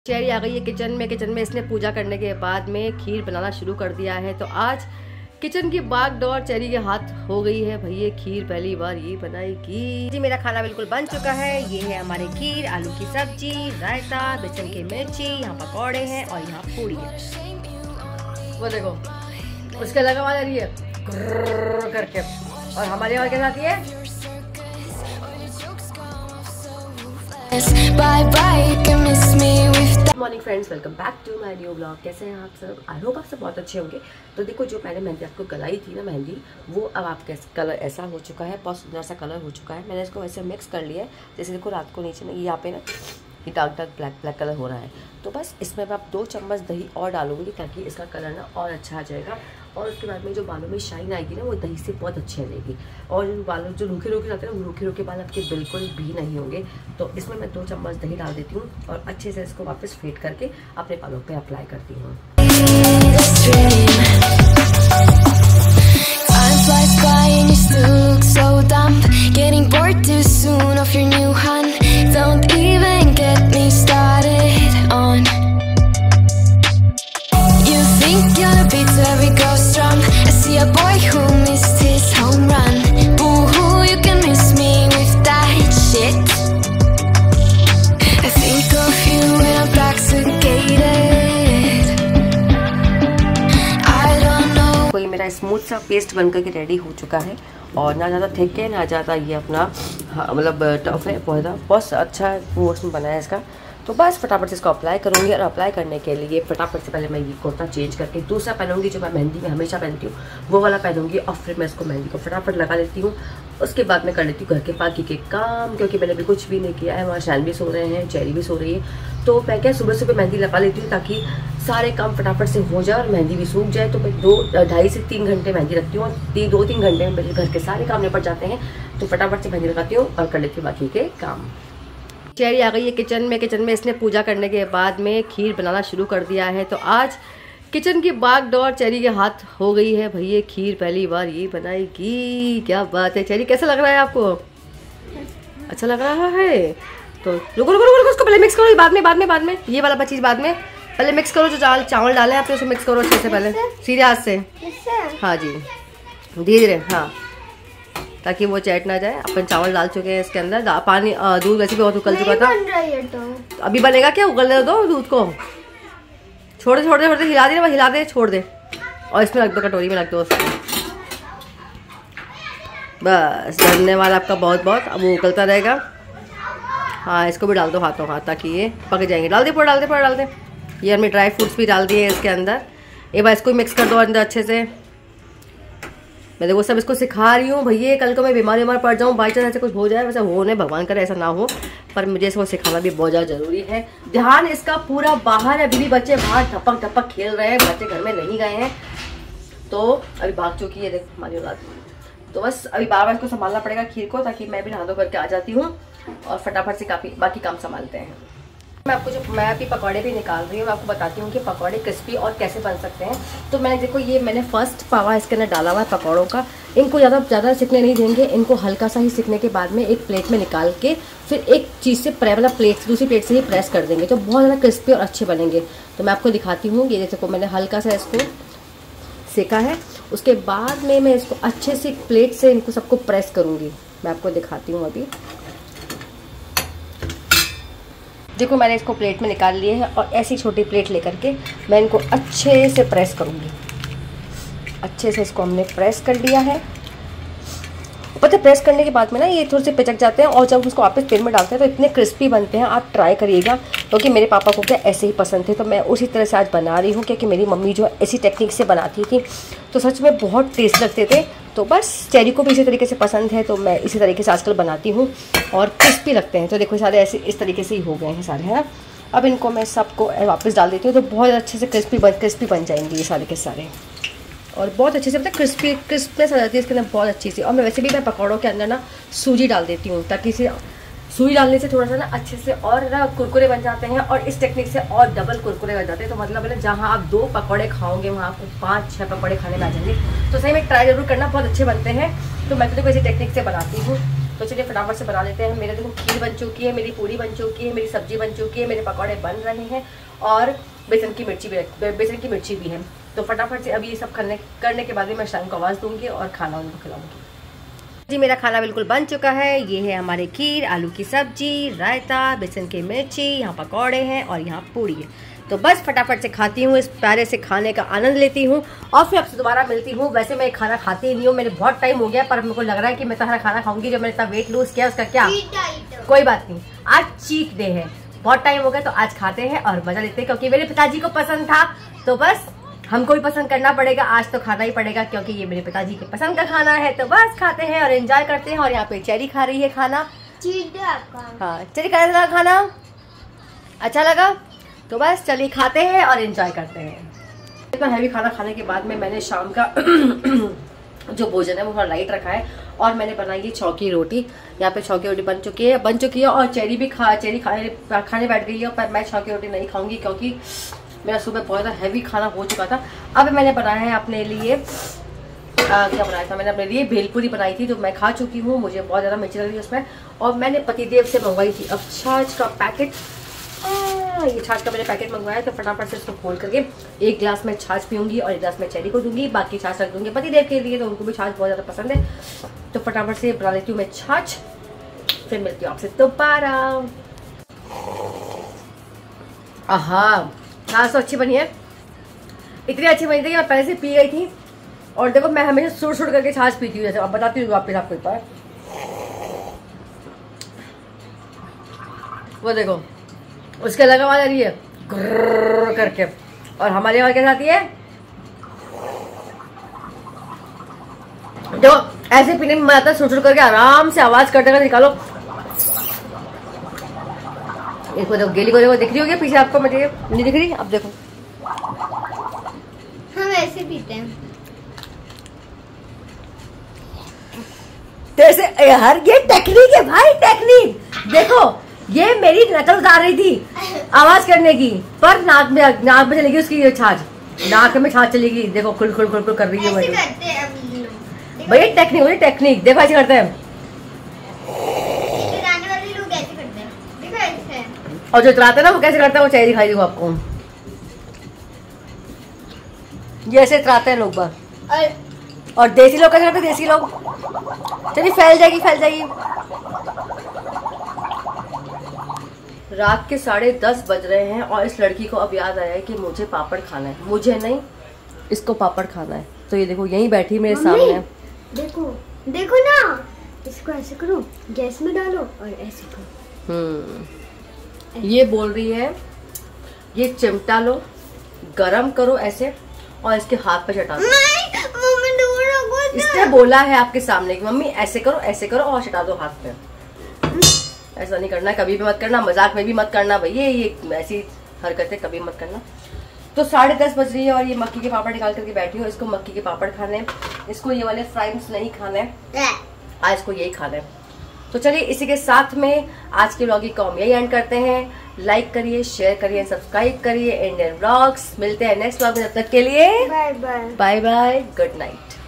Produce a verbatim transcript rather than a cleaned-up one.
Cherry आ गई है kitchen में। किचन में इसने पूजा करने के बाद में खीर बनाना शुरू कर दिया है। तो आज किचन की बागडोर चेरी के हाथ हो गई है। भैया खीर पहली बार ये बनाएगी जी। मेरा खाना बिल्कुल बन चुका है। ये है हमारे खीर, आलू की सब्जी, रायता, बेसन की मिर्ची, यहाँ पकौड़े हैं और यहाँ पूड़ी है। वो देखो उसके लगा आवाज आ रही है करके। और हमारे और क्या आती है? Morning friends, welcome back to my new blog. कैसे हैं आप सब? आई होप आप सब बहुत अच्छे होंगे। तो देखो जो मैंने मेहंदी आपको गलाई थी ना, मेहंदी वो अब आपका कलर ऐसा हो चुका है, बहुत सुंदर सा कलर हो चुका है। मैंने इसको वैसे मिक्स कर लिया है। जैसे देखो रात को नीचे ना यहाँ पे ना ये dark dark black black colour हो रहा है। तो बस इसमें मैं अब दो चम्मच दही और डालूंगी ताकि इसका कलर ना और अच्छा आ जाएगा। और उसके बाद में जो बालों में शाइन आएगी ना वो दही से बहुत अच्छी आ जाएगी। और जो बालों जो रूखे रूखे रहते हैं ना वो रूखे रूखे बाल आपके बिल्कुल भी नहीं होंगे। तो इसमें मैं दो चम्मच दही डाल देती हूँ और अच्छे से इसको वापस फेंट करके अपने बालों पे अप्लाई करती हूँ। स्मूथ सा पेस्ट बनकर के रेडी हो चुका है और ना ज़्यादा थिक है ना ज़्यादा ये अपना मतलब टफ है। बहुत बहुत अच्छा मोशन बना है इसका। तो बस फटाफट से इसको अप्लाई करूँगी। और अप्लाई करने के लिए फटाफट से पहले मैं ये कुर्ता चेंज करके दूसरा पहनूंगी जो मैं मेहंदी में हमेशा पहनती हूँ वो वाला पहनूंगी। और फिर मैं इसको मेहंदी को फटाफट लगा लेती हूँ। उसके बाद मैं कर लेती हूँ घर के बाकी के काम, क्योंकि मैंने भी कुछ भी नहीं किया है। वहाँ शैन भी सो रहे हैं, चेरी भी सो रही है। तो मैं क्या सुबह सुबह मेहंदी लगा लेती हूँ ताकि सारे काम फटाफट से हो जाए और मेहंदी भी सूख जाए। तो मैं दो ढाई से तीन घंटे मेहंदी रखती हूँ और दो तीन घंटे में मेरे घर के सारे काम निपट जाते हैं। तो फटाफट से मेहंदी लगाती हूँ और कर लेती हूँ बाकी के काम। चेरी आ गई है किचन में। किचन में इसने पूजा करने के बाद में खीर बनाना शुरू कर दिया है। तो आज किचन की बागडोर चेरी के हाथ हो गई है। भैया खीर पहली बार ये बनाएगी। क्या बात है चेरी, कैसा लग रहा है आपको? अच्छा लग रहा है? तो रुको रुको रुको उसको पहले मिक्स करो। बाद में बाद में बाद में ये वाला चीज़ बाद में पहले मिक्स करो। जो चावल चावल डाले आपने उसको मिक्स करो अच्छे से पहले, सीधे हाथ से। हाँ जी, धीरे धीरे, हाँ, ताकि वो चैट ना जाए। अपन चावल डाल चुके हैं इसके अंदर। पानी दूध वैसे भी बहुत उबल चुका था। तो अभी बनेगा क्या? उगलने दो दूध को। छोड़ दे छोड़ दे छोड़ दे हिला दे ना, हिला दे, छोड़ दे। और इसमें रख दो, कटोरी में रख दो उसको। बस धन्यवाद आपका बहुत बहुत। अब वो उगलता रहेगा। हाँ, इसको भी डाल दो हाथों हाथ ताकि ये पक जाएंगे। डाल दे पूरा, डाल दे पूरा, डाल दे। ये हमने ड्राई फ्रूट्स भी डाल दिए इसके अंदर। एक बार इसको मिक्स कर दो अंदर अच्छे से। मैं देखो सब इसको सिखा रही हूँ भैया। कल को मैं बीमार बीमार पड़ जाऊँ, बाई चांस ऐसे कुछ हो जाए, वैसे हो नहीं, भगवान करे ऐसा ना हो, पर मुझे इसको सिखाना भी बहुत ज़्यादा जरूरी है। ध्यान इसका पूरा बाहर है। अभी भी बच्चे बाहर टपक टपक खेल रहे हैं। बच्चे घर में नहीं गए हैं। तो अभी भाग चुकी है देख हमारी औलाद। तो बस अभी बार बार इसको संभालना पड़ेगा खीर को, ताकि मैं भी नहा धो करके आ जाती हूँ और फटाफट से काफ़ी बाकी काम संभालते हैं। मैं आपको जो मैं अभी पकौड़े भी निकाल रही हूँ, मैं आपको बताती हूँ कि पकौड़े क्रिस्पी और कैसे बन सकते हैं। तो मैंने देखो ये मैंने फर्स्ट पावा इसके अंदर डाला हुआ है पकौड़ों का। इनको ज़्यादा ज़्यादा सिकने नहीं देंगे। इनको हल्का सा ही सिकने के बाद में एक प्लेट में निकाल के फिर एक चीज़ से प्रे मतलब प्लेट दूसरी प्लेट से ही प्रेस कर देंगे तो बहुत ज़्यादा क्रिस्पी और अच्छे बनेंगे। तो मैं आपको दिखाती हूँ। ये देखो मैंने हल्का सा इसको सेका है। उसके बाद में मैं इसको अच्छे से एक प्लेट से इनको सबको प्रेस करूँगी। मैं आपको दिखाती हूँ अभी। देखो मैंने इसको प्लेट में निकाल लिए है और ऐसी छोटी प्लेट लेकर के मैं इनको अच्छे से प्रेस करूँगी। अच्छे से इसको हमने प्रेस कर लिया है। पता है प्रेस करने के बाद में ना ये थोड़े से पिचक जाते हैं और जब उसको वापस तेल में डालते हैं तो इतने क्रिस्पी बनते हैं। आप ट्राई करिएगा, क्योंकि मेरे पापा को क्या ऐसे ही पसंद थे। तो मैं उसी तरह से आज बना रही हूँ, क्योंकि मेरी मम्मी जो ऐसी टेक्निक से बनाती थी तो सच में बहुत टेस्ट लगते थे। तो बस चेरी को भी इसी तरीके से पसंद है तो मैं इसी तरीके से आजकल बनाती हूँ और क्रिस्पी लगते हैं। तो देखो सारे ऐसे इस तरीके से ही हो गए हैं सारे, है ना। अब इनको मैं सबको वापस डाल देती हूँ तो बहुत अच्छे से क्रिस्पी बन क्रिस्पी बन जाएंगे ये सारे के सारे। और बहुत अच्छे से पता है क्रिस्पी क्रिस्पनेस आ जाती है इसके अंदर बहुत अच्छी सी। और मैं वैसे भी मैं पकौड़ों के अंदर ना सूजी डाल देती हूँ ताकि इसे सूजी डालने से थोड़ा सा ना अच्छे से और ना कुरकुरे बन जाते हैं और इस टेक्निक से और डबल कुरकुरे बन जाते हैं। तो मतलब है जहाँ आप दो पकौड़े खाओगे वहाँ आपको पाँच छः पकौड़े खाने में आ जाएंगे। तो सही में ट्राई जरूर करना, बहुत अच्छे बनते हैं। तो मैं तो देखो इसी टेक्निक से बनाती हूँ। तो चलिए फटाफट से बना लेते हैं। मेरे देखो खीर बन चुकी है, मेरी पूरी बन चुकी है, मेरी सब्जी बन चुकी है, मेरे पकौड़े बन रहे हैं और बेसन की मिर्ची भी बेसन की मिर्ची भी है। तो फटाफट से अभी ये सब करने करने के बाद में मैं शाम को आवाज़ दूंगी और खाना उनको खिलाऊंगी। जी मेरा खाना बिल्कुल बन चुका है। ये है हमारे खीर, आलू की सब्जी, रायता, बेसन की मिर्ची, यहाँ पकौड़े हैं और यहाँ पूड़ी है। तो बस फटाफट से खाती हूँ, इस प्यारे से खाने का आनंद लेती हूँ और फिर आपसे दोबारा मिलती हूँ। वैसे मैं खाना खाती ही नहीं हूँ, मेरे बहुत टाइम हो गया, पर मेरे को लग रहा है कि मैं सारा खाना खाऊंगी। जो मैंने इतना वेट लूज किया उसका क्या, कोई बात नहीं, आज चीट डे है, बहुत टाइम हो गया तो आज खाते हैं और मजा लेते हैं। क्योंकि मेरे पिताजी को पसंद था तो बस हमको भी पसंद करना पड़ेगा, आज तो खाना ही पड़ेगा क्योंकि ये मेरे पिताजी के पसंद का खाना है। तो बस खाते हैं और एंजॉय करते हैं। और यहाँ पे चेरी खा रही है खाना, हाँ चेरी खा रहा खाना, अच्छा लगा। तो बस चलिए खाते हैं और एंजॉय करते हैं। इतना हैवी खाना खाने के बाद में मैंने शाम का जो भोजन है वो थोड़ा लाइट रखा है और मैंने बनाई है छौकी रोटी। यहाँ पे छौकी रोटी बन चुकी है बन चुकी है और चेरी भी खा चेरी खाने खाने बैठ गई है, पर मैं छौकी रोटी नहीं खाऊंगी क्योंकि मेरा सुबह बहुत ज़्यादा हैवी खाना हो चुका था। अब मैंने बनाया है अपने लिए आ, क्या बनाया था मैंने अपने लिए भेलपूरी बनाई थी जो मैं खा चुकी हूँ, मुझे बहुत ज़्यादा मिर्ची लग रही है उसमें। और मैंने पतिदेव से मंगवाई थी अब छाछ का पैकेट, आ, ये छाछ का मैंने पैकेट मंगवाया। तो फटाफट से इसको खोल करके एक गिलास में छाछ पीऊंगी और एक गिलास में चेरी को दूंगी, बाकी छाछ रख दूंगी पतिदेव के लिए, तो उनको भी छाछ बहुत ज़्यादा पसंद है। तो फटाफट से बना लेती हूँ मैं छाछ, फिर मिलती हूँ आपसे दोबारा। हाँ छाछ तो अच्छी बनी है, इतनी अच्छी बनी थी कि मैं पहले से पी गई थी। और देखो मैं हमेशा सुड़ सुड़ करके छाछ पीती हूँ, जैसे अब बताती हूँ आपके आपको एक बार। वो देखो उसके अलग आवाज आ रही है ग्रर करके, और हमारी आवाज कैसे आती है, देखो ऐसे पीने में मजा आता है, सुड़ सुड़ करके आराम से आवाज करते करते निकालो। इसको देखो गेली को देखो, दिख रही होगी पीछे आपको, मुझे नहीं दिख रही, अब देखो हम ऐसे पीते हैं जैसे यार, ये टेक्निक है भाई, टेक्निक देखो। ये मेरी नकल उतार रही थी आवाज करने की, पर नाक में नाक में चलेगी उसकी छाछ, नाक में छाछ चलेगी, देखो खुल खुल खुल खुल कर रही है भाई। टेक्निक भाई टेक्निक, देखो ऐसे करते हैं और जो इतराते हैं ना वो कैसे करते हैं, वो चाहिए दिखाई देगा आपको, ये ऐसे इतराते हैं लोग बार। और देसी लोग कैसे करते हैं, देसी लोग, चलिए फैल जाएगी फैल जाएगी। रात के साढ़े दस बज रहे हैं और इस लड़की को अब याद आया है कि मुझे पापड़ खाना है, मुझे नहीं इसको पापड़ खाना है। तो ये देखो यहीं बैठी मेरे सामने, देखो देखो ना, इसको ऐसे करो, गैस में डालो और ऐसे करो। हम्म ये बोल रही है ये चिमटा लो, गरम करो ऐसे और इसके हाथ पे चटा दो। इसने बोला है आपके सामने कि मम्मी ऐसे करो ऐसे करो और चटा दो हाथ पे। ऐसा नहीं करना, कभी भी मत करना, मजाक में भी मत करना भैया, ये ऐसी हरकतें कभी मत करना। तो साढ़े दस बज रही है और ये मक्की के पापड़ निकाल करके बैठी हो। इसको मक्की के पापड़ खाने, इसको ये वाले फ्राइज नहीं खाने, आज इसको यही खाना है। तो चलिए इसी के साथ में आज के व्लॉग को हम यही एंड करते हैं। लाइक करिए, शेयर करिए, सब्सक्राइब करिए इंडियन व्लॉग्स। मिलते हैं नेक्स्ट व्लॉग में, तब तक के लिए bye bye bye bye, good night.